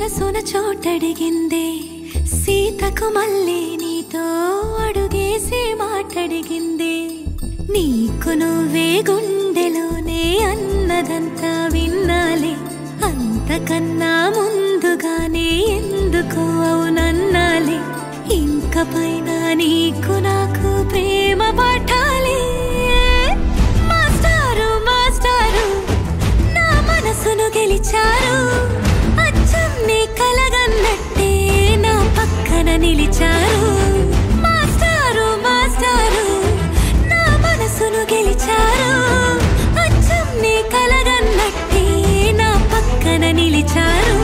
మనసున చోటడిగిందే సీతకు మళ్ళీ నీతో అడుగేసి మాటడిగిందే నీకు నువ్వే గుండెలోనే అన్నదంతా విన్నాలే అంతకన్నా ముందుగానే ఎందుకు అవునన్నాలే ఇంక పైన నీకు నాకు ప్రేమ పాఠాలే మాస్టారు మాస్టారు నా మనసును గెలిచారు అచ్చం నీ కలగన్నట్టే నా పక్కన నిలిచారు మాస్టారు మాస్టారు నా మనసును గెలిచారు అచ్చం నీ కలగన్నట్టే నా పక్కన నిలిచారు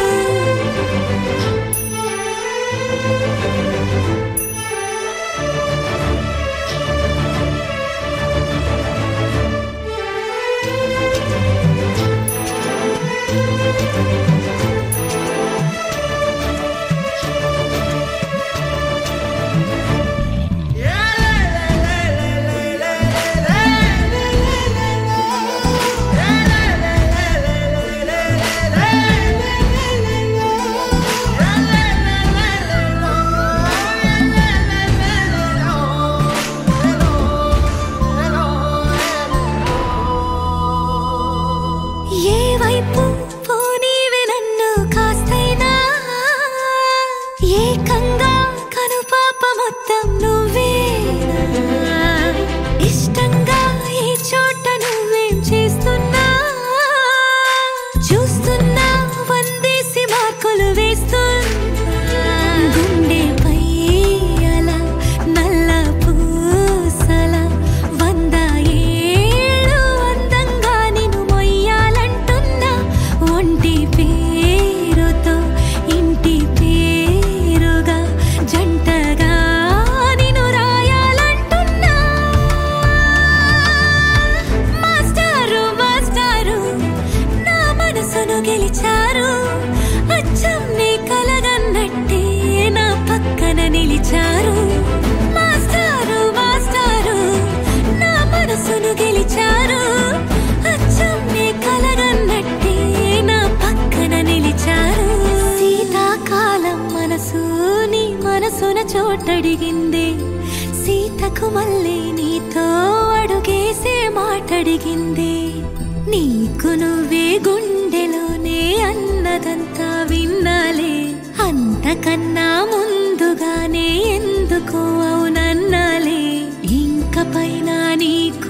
చోటడిగిందే సీతకు మళ్ళీ నీతో అడుగేసే మాటడిగిందే నీకు నువ్వే గుండెలోనే అన్నదంతా విన్నాలే అంతకన్నా ముందుగానే ఎందుకు అవునన్నాలే ఇంక పైన నీకు